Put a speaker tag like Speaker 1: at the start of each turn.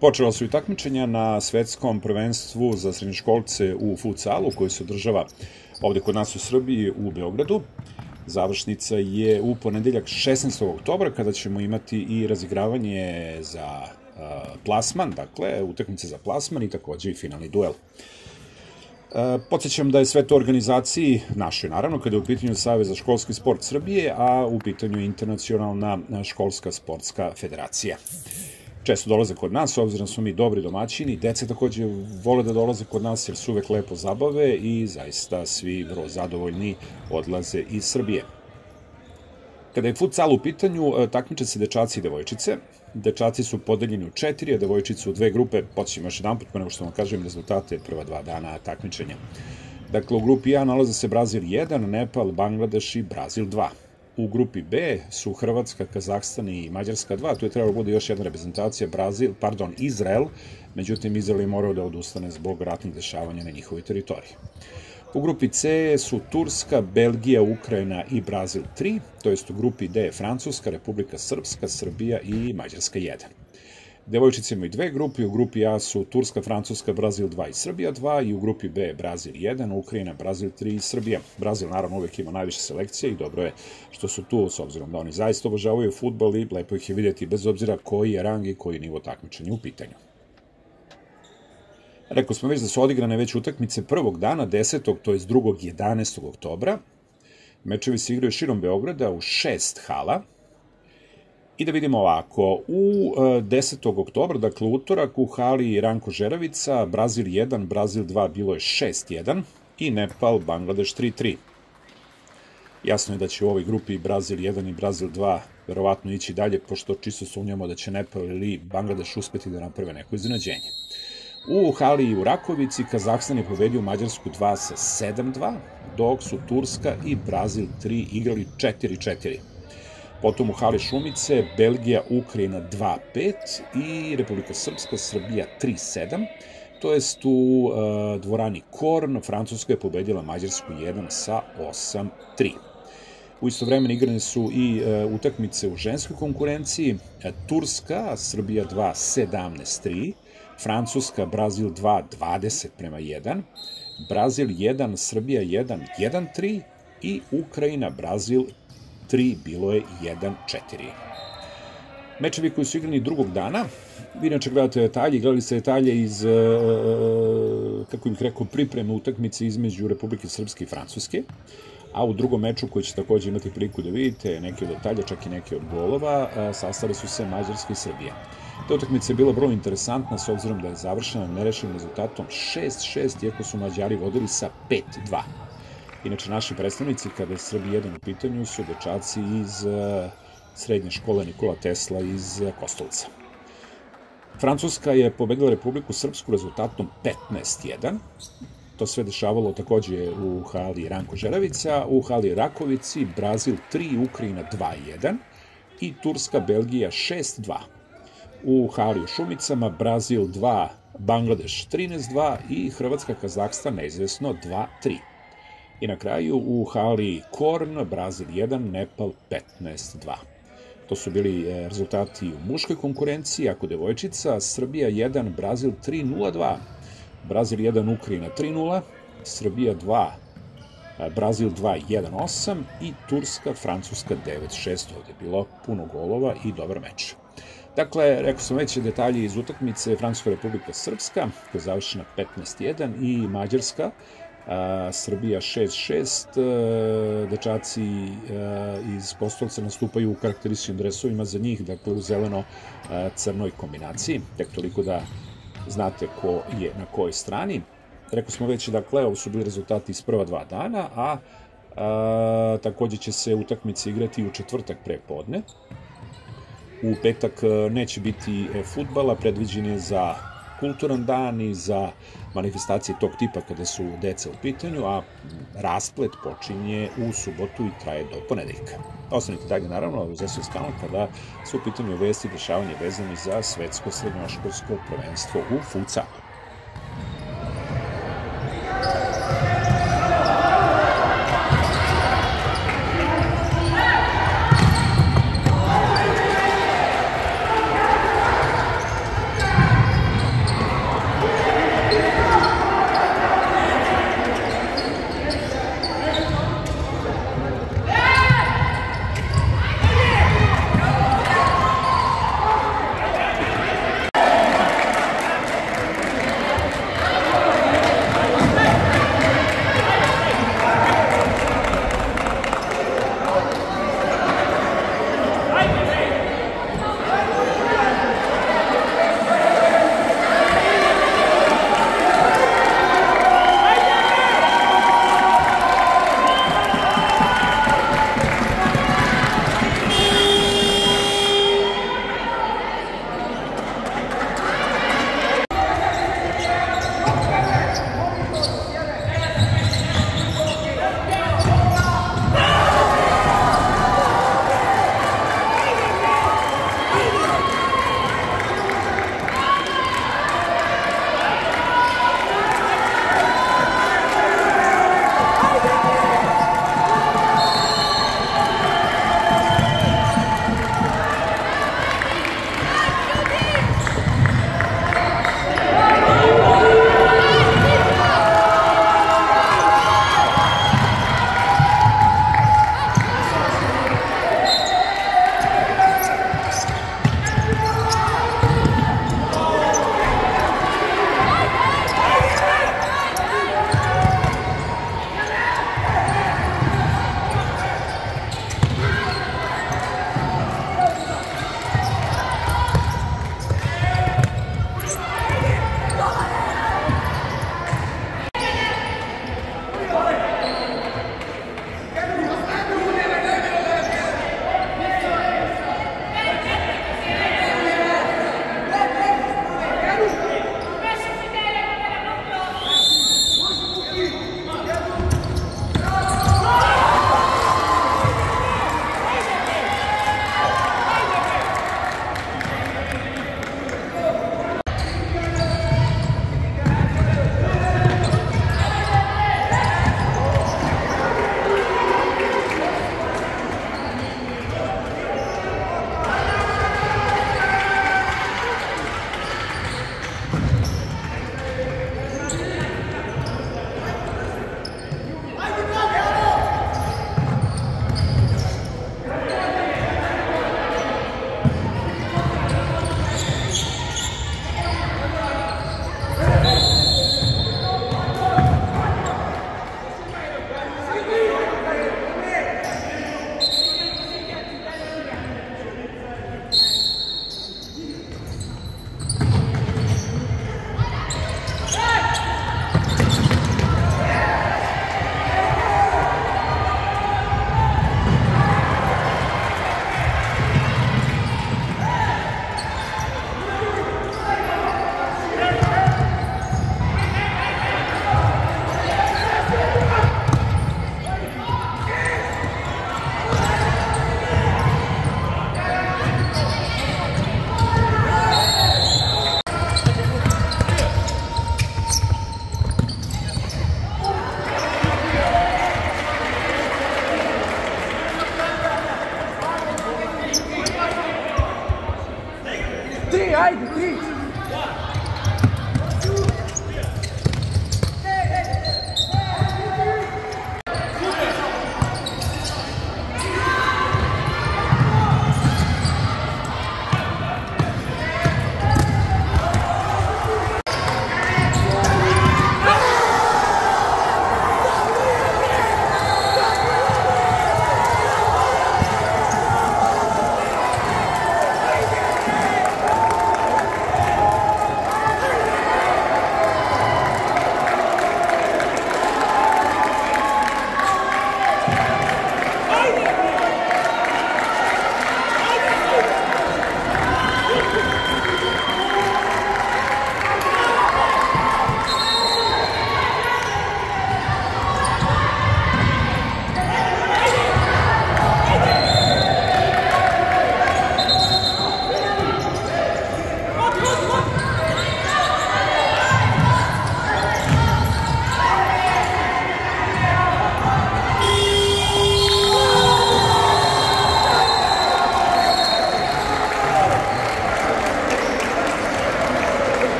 Speaker 1: Počela su i takmičenja na svetskom prvenstvu za srednjoškolce u futsalu koji se održava ovde kod nas u Srbiji u Beogradu. Završnica je u ponedeljak 16. oktobra kada ćemo imati i razigravanje za plasman, dakle utakmice za plasman i takođe i finalni duel. Podsjećam da je sve to organizaciji našoj, naravno, kada je u pitanju Savez za školski sport Srbije, a u pitanju Internacionalna školska sportska federacija. Često dolaze kod nas, s obzirom da smo mi dobri domaćini, dece takođe vole da dolaze kod nas jer se uvek lepo zabave i zaista svi vrlo zadovoljni odlaze iz Srbije. Kada je futsal u pitanju, takmiče se dečaci i devojčice. Dečaci su podeljeni u 4, a devojčice u 2 grupe. Podsjećam još jedan put, nego što vam kažem rezultate prva 2 dana takmičenja. Dakle, u grupi A nalaze se Brazil 1, Nepal, Bangladeš i Brazil 2. U grupi B su Hrvatska, Kazahstan i Mađarska 2. Tu je trebalo bude još jedna reprezentacija, Izrael. Međutim, Izrael je morao da odustane zbog ratnih dešavanja na njihovoj teritoriji. U grupi C su Turska, Belgija, Ukrajina i Brazil 3, to jest u grupi D je Francuska, Republika Srpska, Srbija i Mađarska 1. Devojčice imaju 2 grupe, u grupi A su Turska, Francuska, Brazil 2 i Srbija 2 i u grupi B Brazil 1, Ukrajina, Brazil 3 i Srbija. Brazil naravno uvek ima najviše selekcije i dobro je što su tu, s obzirom da oni zaista obožavaju fudbal i lepo ih je vidjeti bez obzira koji je rang i koji nivo takmičenja u pitanju. Rekao smo već da su odigrane već utakmice prvog dana, 10. to je 2. 11. oktobra. Mečevi se igraju širom Beograda u 6 hala. I da vidimo ovako, u 10. oktobra, dakle utorak, u hali Ranko Žeravica, Brazil 1, Brazil 2 bilo je 6-1 i Nepal, Bangladeš 3-3. Jasno je da će u ovoj grupi Brazil 1 i Brazil 2 verovatno ići dalje, pošto čisto sumnjamo da će Nepal ili Bangladeš uspeti da naprave neko iznenađenje. U hali u Rakovici Kazahstan je pobedio Mađarsku 2 sa 7-2, dok su Turska i Brazil 3 igrali 4-4. Potom u hali Šumice Belgija, Ukrajina 2-5 i Republika Srpska, Srbija 3-7. To jest u dvorani Korn Francuska je pobedila Mađarsku 1 sa 8-3. U isto vremena igrane su i utakmice u ženskoj konkurenciji. Turska, Srbija 2, 17-3. Francuska, Brazil 2, 20-1. Brazil 1, Srbija 1, 1-3. I Ukrajina, Brazil 3, bilo je 1-4. Mečevi koji su igrani drugog dana, vi inače gledate detalje, gledali ste detalje iz, kako bih rekao, pripreme utakmice između Republike Srpske i Francuske, a u drugom meču koji će takođe imati priliku da vidite neke od detalja, čak i neke od golova, sastale su se Mađarska i Srbija. Ta utakmica je bila vrlo interesantna s obzirom da je završena nerešenim rezultatom 6-6, iako su Mađari vodili sa 5-2. Inače, naši predstavnici, kada je Srbija 1 u pitanju, su dečaci iz srednje škole Nikola Tesla iz Kostolca. Francuska je pobedila Republiku Srpsku rezultatom 15-1. To sve dešavalo takođe u hali Ranko Žeravica, u hali Rakovici Brazil 3, Ukrajina 2-1 i Turska, Belgija 6-2. U hali u Šumicama Brazil 2, Bangladeš 13-2 i Hrvatska, Kazahstan neizvesno 2-3. I na kraju u hali Korn, Brazil 1, Nepal 15-2. To su bili rezultati u muškoj konkurenciji, ako devojčica, Srbija 1, Brazil 3, 0-2, Brazil 1, Ukrajina 3-0, Srbija 2, Brazil 2, 1-8 i Turska, Francuska 9-6. Ovdje je bilo puno golova i dobar meč. Dakle, rekao sam već detalje iz utakmice Francuska, Republika Srpska, koja je završena 15-1 i Mađarska, Srbija 6-6, dečaci iz Kostolca nastupaju u karakterističnim dresovima za njih, dakle u zeleno-crnoj kombinaciji, tek toliko da znate ko je na kojoj strani. Rekao smo već, dakle, ovo su bili rezultati iz prva 2 dana, a takođe će se utakmice igrati u četvrtak pre podne. U petak neće biti fudbala, predviđen je za kulturan dan i za manifestacije tog tipa kada su deca u pitanju, a rasplet počinje u subotu i traje do ponedeljka. Ostanite dalje, naravno, uz SOS kanal kada su u pitanju vesti i dešavanje vezani za svetsko srednjoškolsko prvenstvo u futsalu.